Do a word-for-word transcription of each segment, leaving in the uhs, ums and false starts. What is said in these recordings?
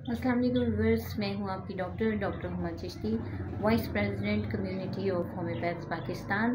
अस्सलाम वालेकुम व्यूअर्स, मैं हूं आपकी doctor doctor Huma Chishti, vice president community of homeopaths Pakistan.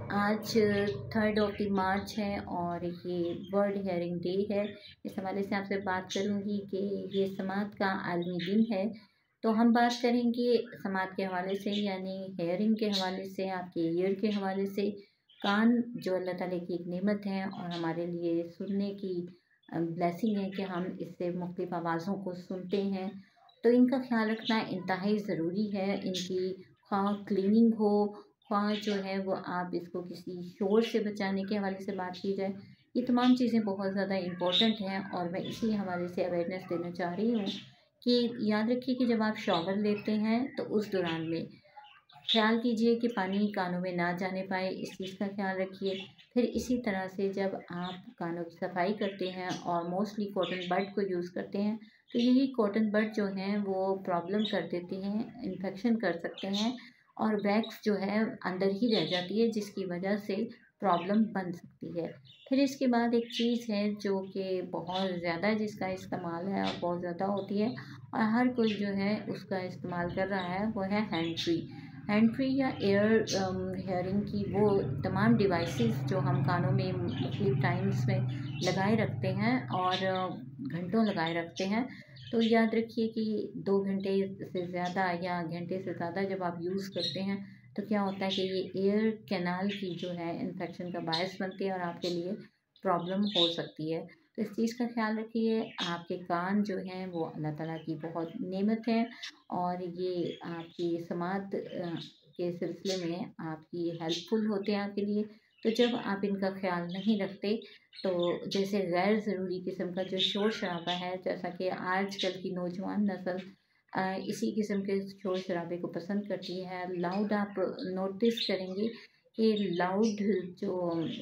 आज थर्ड ऑफ द मार्च है और ये वर्ल्ड हेयरिंग डे है। इस हवाले से आपसे बात करूंगी कि ये समात का आलमी दिन है। तो हम बात करेंगे समात के हवाले से, यानी हेयरिंग के हवाले से, आपके ईयर के हवाले से। कान जो अल्लाह ताला की एक नेमत है और हमारे लिए सुनने की ब्लेसिंग है कि हम इससे मुख्तलिफ़ आवाज़ों को सुनते हैं। तो इनका ख्याल रखना इंतहाई ज़रूरी है। इनकी ख्वाह क्लीनिंग हो, ख्वाह जो है वो आप इसको किसी शोर से बचाने के हवाले से बात की जाए, ये तमाम चीज़ें बहुत ज़्यादा इम्पोर्टेंट हैं। और मैं इसी हवाले से अवेयरनेस देना चाह रही हूँ कि याद रखिए कि जब आप शॉवर लेते हैं तो उस दौरान में ख्याल कीजिए कि पानी कानों में ना जाने पाए, इस चीज़ का ख्याल रखिए। फिर इसी तरह से जब आप कानों की सफाई करते हैं और मोस्टली कॉटन बड को यूज़ करते हैं, तो यही कॉटन बड जो हैं वो प्रॉब्लम कर देते हैं, इन्फेक्शन कर सकते हैं और वैक्स जो है अंदर ही रह जाती है, जिसकी वजह से प्रॉब्लम बन सकती है। फिर इसके बाद एक चीज़ है जो कि बहुत ज़्यादा जिसका इस्तेमाल है और बहुत ज़्यादा होती है और हर कोई जो है उसका इस्तेमाल कर रहा है, वो है हैंड फ्री। हैंड फ्री या एयर हेयरिंग की वो तमाम डिवाइसेस जो हम कानों में मुख्तलिफ टाइम्स में लगाए रखते हैं और घंटों लगाए रखते हैं। तो याद रखिए कि दो घंटे से ज़्यादा या घंटे से ज़्यादा जब आप यूज़ करते हैं तो क्या होता है कि ये एयर कैनाल की जो है इन्फेक्शन का बायस बनती है और आपके लिए प्रॉब्लम हो सकती है। तो इस चीज़ का ख्याल रखिए। आपके कान जो हैं वो अल्लाह ताला की बहुत नेमत है और ये आपकी समात के सिलसिले में आपकी हेल्पफुल होते हैं आपके लिए। तो जब आप इनका ख्याल नहीं रखते तो जैसे गैर ज़रूरी किस्म का जो शोर शराबा है, जैसा कि आजकल की नौजवान नस्ल इसी किस्म के शोर शराबे को पसंद करती है। लाउड आप नोटिस करेंगे कि लाउड जो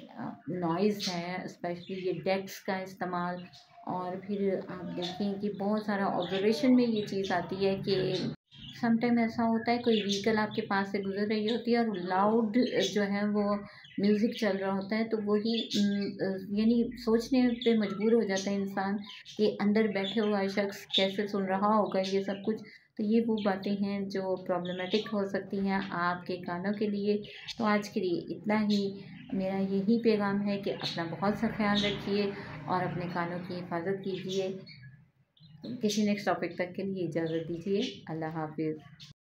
नॉइज़ है, स्पेशली ये डेक्स का इस्तेमाल, और फिर आप देखें कि बहुत सारा ऑब्जर्वेशन में ये चीज़ आती है कि समटाइम ऐसा होता है कोई व्हीकल आपके पास से गुजर रही होती है और लाउड जो है वो म्यूज़िक चल रहा होता है, तो वही यानी सोचने पे मजबूर हो जाता है इंसान कि अंदर बैठे हुआ शख्स कैसे सुन रहा होगा ये सब कुछ। तो ये वो बातें हैं जो प्रॉब्लमेटिक हो सकती हैं आपके कानों के लिए। तो आज के लिए इतना ही। मेरा यही पैगाम है कि अपना बहुत सा ख्याल रखिए और अपने कानों की हिफाजत कीजिए। किसी नेक्स्ट टॉपिक तक के लिए इजाज़त दीजिए। अल्लाह हाफिज़।